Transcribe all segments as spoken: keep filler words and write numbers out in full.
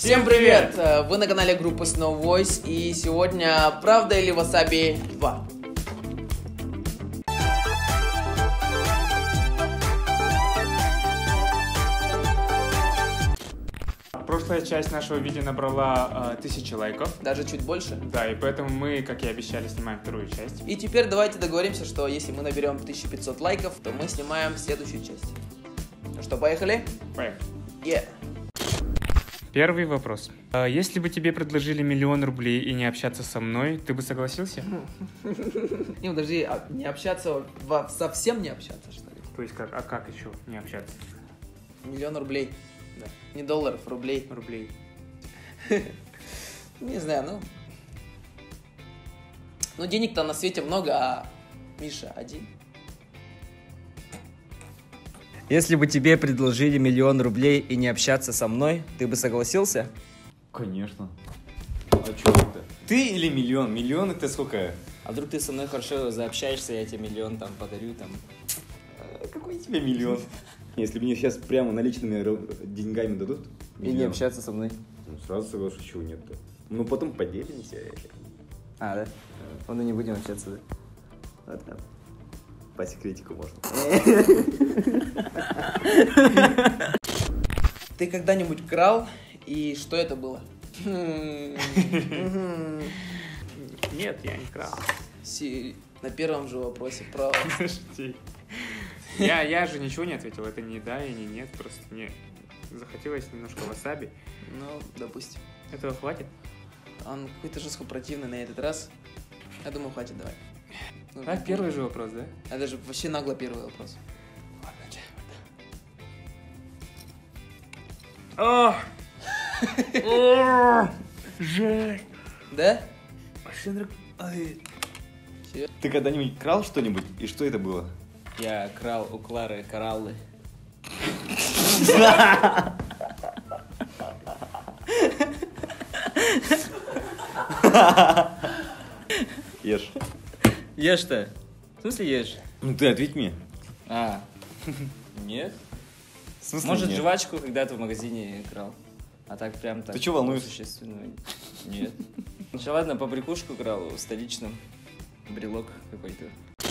Всем привет! Вы на канале группы Snow Voice, и сегодня «Правда или Васаби два». Прошлая часть нашего видео набрала э, тысячи лайков. Даже чуть больше. Да, и поэтому мы, как и обещали, снимаем вторую часть. И теперь давайте договоримся, что если мы наберем тысячу пятьсот лайков, то мы снимаем следующую часть. Ну что, поехали? Поехали. Yeah. Первый вопрос. А если бы тебе предложили миллион рублей и не общаться со мной, ты бы согласился? Не, подожди, а не общаться, совсем не общаться, что ли? То есть как, а как еще не общаться? Миллион рублей. Да. Не долларов, рублей. Рублей. Не знаю, ну... Ну, денег-то на свете много, а Миша один. Если бы тебе предложили миллион рублей и не общаться со мной, ты бы согласился? Конечно. А что это? Ты или миллион? Миллион это сколько? А вдруг ты со мной хорошо заобщаешься, я тебе миллион там подарю, там... А какой тебе миллион? Если мне сейчас прямо наличными деньгами дадут... И не общаться со мной. Ну, сразу соглашусь, чего нет-то. Ну, потом поделимся. А, да? Он и не будем общаться, да? Вот там. По секретику можно. Ты когда-нибудь крал, и что это было? Нет, я не крал. Си- На первом же вопросе про... Подожди. Я, я же ничего не ответил, это не да и не нет, просто мне захотелось немножко васаби. Ну, допустим. Этого хватит? Он какой-то жестко противный на этот раз. Я думаю, хватит, давай. Ну, А, первый же вопрос, да? Это же вообще нагло первый вопрос. О! О! Жесть! Да? Ты когда-нибудь крал что-нибудь? И что это было? Я крал у Клары кораллы. Ешь. Ешь-то? В смысле ешь? Ну ты ответь мне. А, нет? В смысле Может, нет? жвачку когда-то в магазине крал. А так прям так. Ты чё волнуешься? Существенно. Нет. Еще ладно, побрякушку крал в столичном. Брелок какой-то.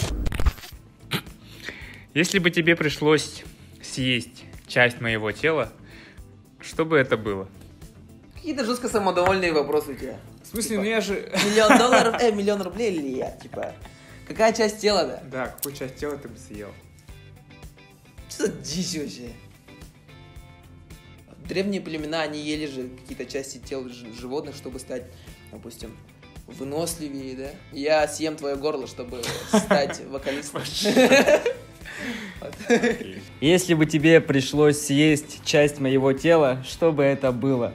Если бы тебе пришлось съесть часть моего тела, что бы это было? Какие-то жестко самодовольные вопросы у тебя. В смысле, Типа, ну я же... Миллион долларов, э, миллион рублей или я? Типа, какая часть тела, да? Да, какую часть тела ты бы съел? Что за дичь вообще? Древние племена, они ели же какие-то части тел ж- животных, чтобы стать, допустим, выносливее, да? Я съем твое горло, чтобы стать вокалистом. Если бы тебе пришлось съесть часть моего тела, что бы это было?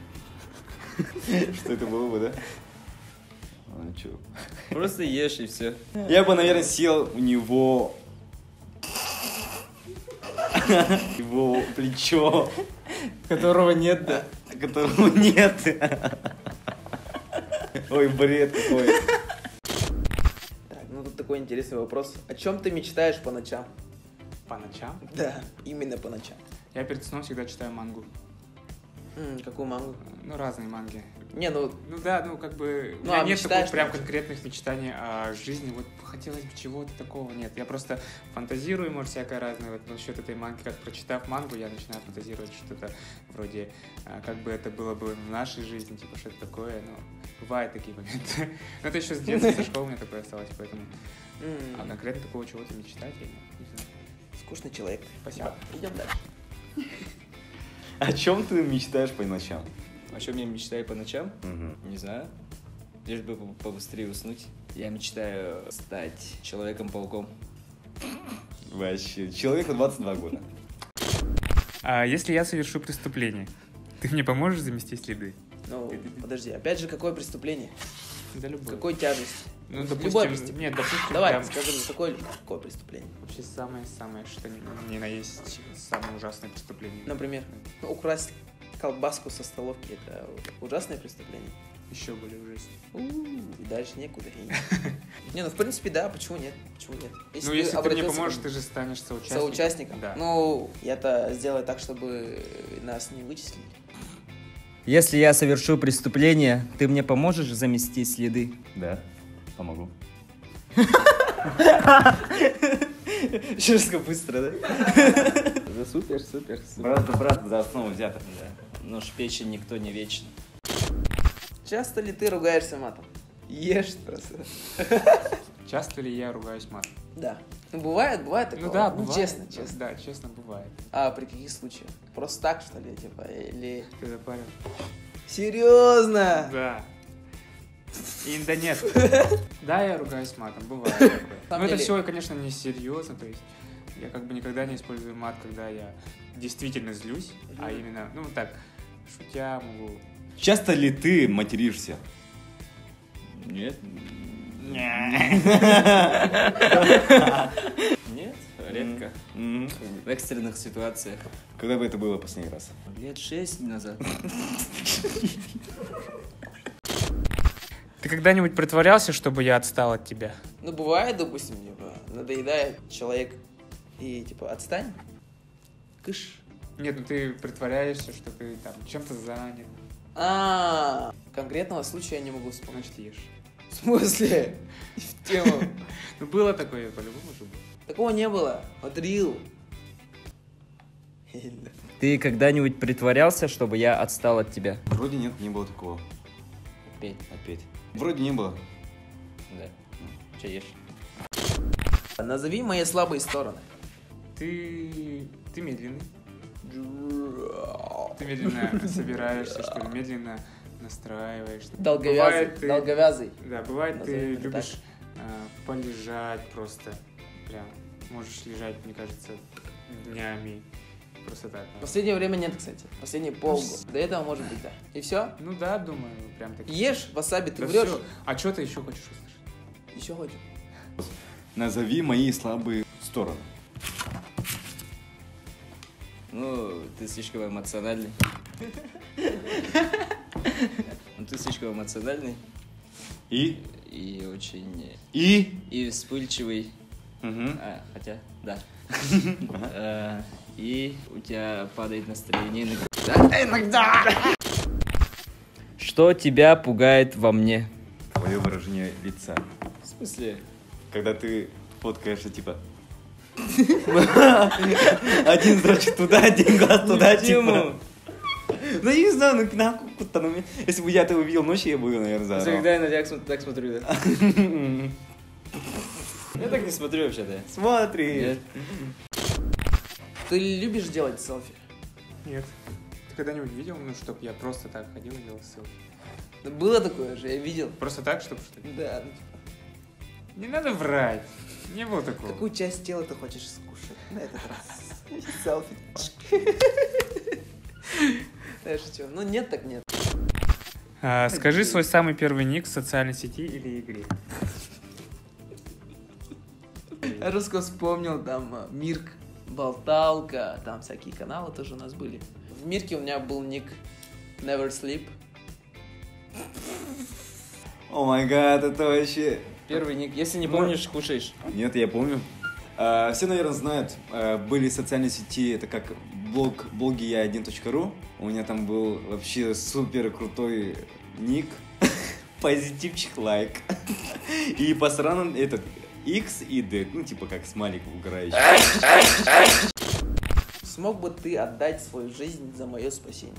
Что это было бы, да? А, чё? Просто ешь и все. Я бы, наверное, съел у него... его плечо, Которого нет, да? которого нет. Ой, бред какой. Так, ну тут такой интересный вопрос. О чем ты мечтаешь по ночам? По ночам? Да, именно по ночам. Я перед сном всегда читаю мангу. М, какую мангу? Ну, разные манги. Не, ну, Ну да, ну как бы... Ну, у меня а нет мечтаешь таких прям ночью? конкретных мечтаний о жизни. Вот хотелось бы чего-то такого. Нет, я просто фантазирую, может, всякое разное. Вот насчет этой манги, как прочитав мангу, я начинаю фантазировать что-то вроде, а, как бы это было бы в нашей жизни, типа что-то такое. Ну, бывают такие моменты. Но это еще с детства, со школы у меня такое осталось, поэтому... м, А конкретно такого чего-то мечтать, я не, не знаю. скучный человек. Спасибо. Идем дальше. О чем ты мечтаешь по ночам? О чем я мечтаю по ночам? Угу. Не знаю. Лишь бы по- побыстрее уснуть. Я мечтаю стать Человеком-пауком. Вообще, человеку двадцать два года. А если я совершу преступление, ты мне поможешь замести следы? Ну, подожди, опять же, какое преступление? Да, любое. Какой тяжесть? Ну, Любое допустим, преступление. нет, допустим, Давай, прям скажи мне, какое, какое преступление? вообще самое-самое, что ни, ни на есть самое ужасное преступление. Например, ну, украсть колбаску со столовки — это ужасное преступление. Еще более ужаснее. У-у-у, и дальше некуда. Не, ну в принципе, да, почему нет? Почему нет? Ну, если ты мне обратился поможешь, к- ты же станешь соучастником. соучастником. Да. Ну, я-то сделаю так, чтобы нас не вычислили. Если я совершу преступление, ты мне поможешь замести следы? Да, помогу. Жестко быстро, да? Да супер, супер. Брат за брат за основу взято. Да. Нож в печень никто не вечен. Часто ли ты ругаешься матом? Ешь просто. Часто ли я ругаюсь матом? Да. Ну, бывает, бывает такое. Ну да, ну, бывает. честно, честно. Да, честно, бывает. А при каких случаях? Просто так, что ли, типа, или... Ты запарил? Серьезно? Да. И да нет. Да, я ругаюсь матом, бывает такое. Но самом это деле- все, конечно, не серьезно, то есть я как бы никогда не использую мат, когда я действительно злюсь, а именно, ну так, шутя могу. Часто ли ты материшься? Нет. Нет, редко. М. В экстренных ситуациях. Когда бы это было последний раз? Лет шесть назад. Ты когда-нибудь притворялся, чтобы я отстал от тебя? Ну, бывает, допустим, типа, надоедает человек и, типа, отстань. Кыш. Нет, ну ты притворяешься, что ты там чем-то занят, А, конкретного случая я не могу вспомнить. значит ешь. В смысле? В тему. Ну было такое, по-любому же было. Такого не было. Вот рил. Ты когда-нибудь притворялся, чтобы я отстал от тебя? Вроде нет, не было такого. Опять. Опять. Вроде не было. Да. Че ешь? Назови мои слабые стороны. Ты... ты медленный. Ты медленно собираешься, что ли, медленно настраиваешься. Долговязый. Бывает, ты- Долговязый. Да, бывает, ты Назовем это любишь а, полежать просто. Прям можешь лежать, мне кажется, днями. Просто так. В последнее время нет, кстати. Последние полгода. До этого, может быть, да. И все? Ну да, думаю, прям так. Ешь васаби, ты Да врешь. всё. А что ты еще хочешь услышать? Еще хочешь? Назови мои слабые стороны. Ну, ты слишком эмоциональный. Ну, ты слишком эмоциональный И? и очень... И? И вспыльчивый. Мгм. А, хотя, да. Э, И у тебя падает настроение иногда. Иногда! Что тебя пугает во мне? Твое выражение лица. В смысле? Когда ты фоткаешься, типа... Один зрачок туда, один глаз туда, типа. Ну, я не знаю, ну, нахуй, куда, ну, если бы я это увидел ночью, я бы, наверное, заорал. Когда я на тебя см- так смотрю, да? Я так не смотрю вообще-то. Смотри. Нет. Ты любишь делать селфи? Нет. Ты когда-нибудь видел, ну, чтоб я просто так ходил и делал селфи? Да было такое же, я видел. Просто так, чтобы что ли? Да. Не надо врать. Не было такого. Какую часть тела ты хочешь скушать на этот раз? Селфи. Знаешь, что? Ну нет, так нет. А, скажи свой самый первый ник в социальной сети или игре. Я просто вспомнил, там а, Мирк, Болталка, там всякие каналы тоже у нас были. В Мирке у меня был ник Never Sleep. О май гад, это вообще... Первый ник. Если не помнишь, кушаешь. Нет, я помню. А, все, наверное, знают, а, были социальные сети, это как блог блоги я один точка ру. У меня там был вообще супер крутой ник. Позитивчик лайк. И по сторонам этот X и D, ну типа как смайлик угорающий. Смог бы ты отдать свою жизнь за мое спасение?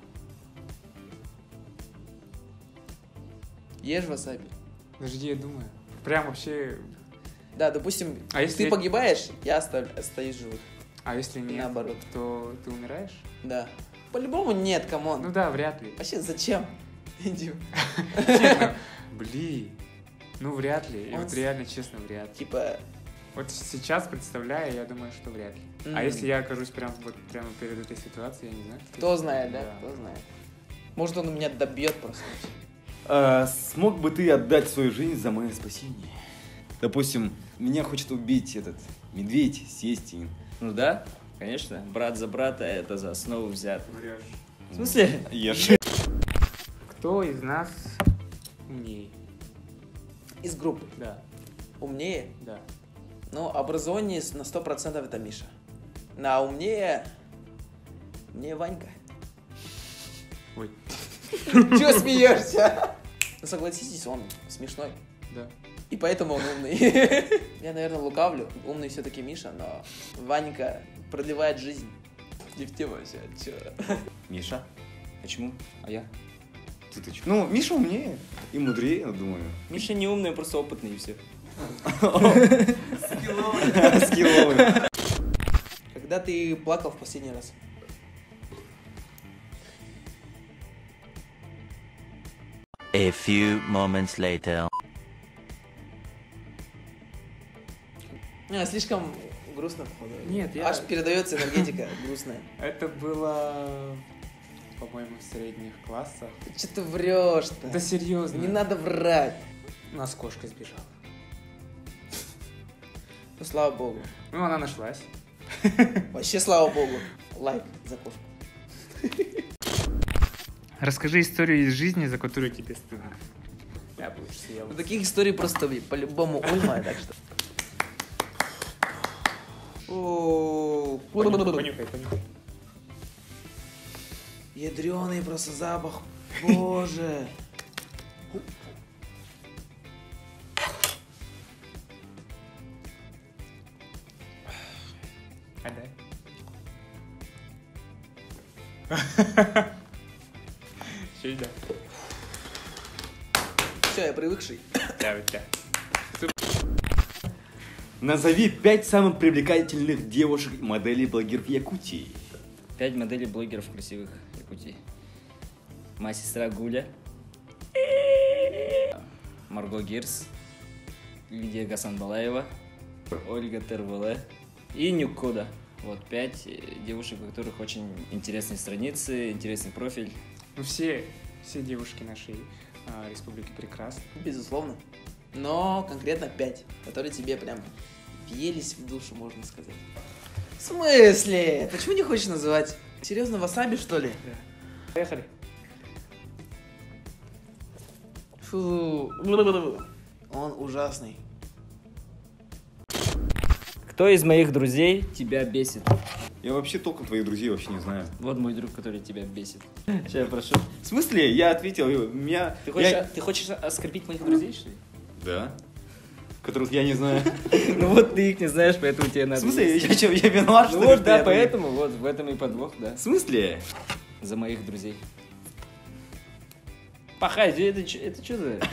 Ешь васаби. Подожди, я думаю. Прям вообще... Да, допустим, А если ты я- погибаешь, я оста- остаюсь живых. А если нет, Наоборот. то ты умираешь? Да. По-любому нет, камон. Ну да, вряд ли. Вообще, зачем? Иди. Честно, блин. Ну, вряд ли. И Он вот с- реально, честно, вряд ли. Типа, Вот сейчас представляю, я думаю, что вряд ли. А М. если я окажусь прям вот прямо перед этой ситуацией, я не знаю. кто знает, да? Кто знает. Может, он меня добьет просто. А, смог бы ты отдать свою жизнь за мое спасение? Допустим, меня хочет убить этот медведь, Сестин. Ну да, конечно. Брат за брата, это за основу взят. Врешь. В смысле? Ешь. Кто из нас умнее? Из группы. Да, Умнее? да. Ну, образование с- на сто процентов это Миша. На умнее... Мне Ванька. Ой. Чего смеешься? Ну согласитесь, он смешной. Да. И поэтому он умный. Я, наверное, лукавлю. Умный все-таки Миша, но Ванька продлевает жизнь. Не в тему вообще, чё? Миша? Почему? А я? Ты-то чё? Ну, Миша умнее и мудрее, я думаю. Миша не умный, просто опытный и все. Скилловый. Когда ты плакал в последний раз? A few moments later. А, слишком грустно, походу. Нет, я- Аж передается энергетика грустная. Это было, по-моему, в средних классах. Че ты врешь-то? Да серьезно. Не надо врать. У нас кошка сбежала. Ну, слава богу. Ну, она нашлась. Вообще, слава богу. Лайк за кошку. Расскажи историю из жизни, за которую тебе стыдно. Я бы лучше съел. Ну, таких историй просто по-любому уйма, так что... О, Понюхай, понюхай. ядреный просто запах. Боже. А дай. Еще и да. Все, я привыкший. Да, вот да. Назови пять самых привлекательных девушек и моделей блогеров Якутии. Пять моделей блогеров красивых Якутии. Моя сестра Гуля. Марго Гирс. Лидия Гасанбалаева. Ольга Тервеле. И Нюкода. Вот пять девушек, у которых очень интересные страницы, интересный профиль. Ну, все, все девушки нашей а, республики прекрасны. Безусловно. Но конкретно пять, которые тебе прям въелись в душу, можно сказать. В смысле? Почему не хочешь называть? Серьезно, васаби, что ли? Поехали. Фу. Он ужасный. Кто из моих друзей тебя бесит? Я вообще толком твоих друзей вообще не знаю. Вот мой друг, который тебя бесит. Сейчас я прошу. В смысле? Я ответил, меня... Ты хочешь, я- ты хочешь оскорбить моих друзей, что ли? Да. Которых я не знаю. Ну вот ты их не знаешь, поэтому тебе В надо... смысле? есть. Я что, я виноват, что Ну ли, вот, что да, я- поэтому, вот, в этом и подвох, да. В смысле? За моих друзей. Пахай, это, чё- это что за...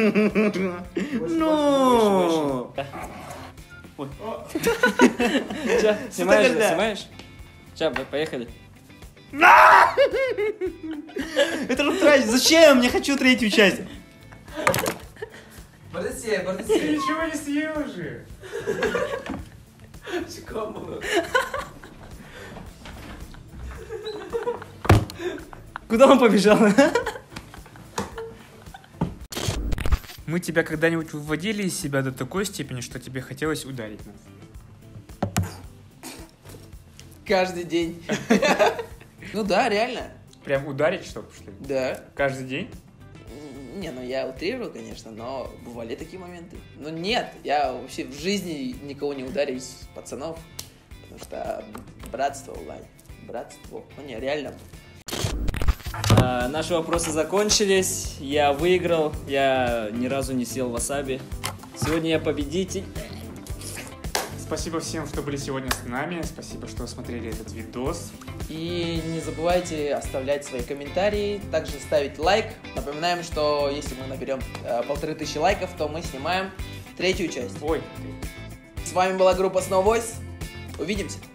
Ну. Чё, снимаешь, тогда? снимаешь? Сейчас, поехали. Это же тратить. Зачем? Я хочу третью часть. Подожди, Ты подожди. ничего не съел же. Куда он побежал? Мы тебя когда-нибудь выводили из себя до такой степени, что тебе хотелось ударить нас? Каждый день. Ну да, реально. Прям ударить, что ли? Да. Каждый день? Не, ну я утрирую, конечно, но бывали такие моменты. Но нет, я вообще в жизни никого не ударюсь, пацанов. Потому что братство, Вань, братство. Ну не, реально. А, наши вопросы закончились. Я выиграл. Я ни разу не съел васаби. Сегодня я победитель. Спасибо всем, что были сегодня с нами. Спасибо, что смотрели этот видос. И не забывайте оставлять свои комментарии, также ставить лайк. Напоминаем, что если мы наберем э, полторы тысячи лайков, то мы снимаем третью часть. Ой, С вами была группа Snow Voice. Увидимся.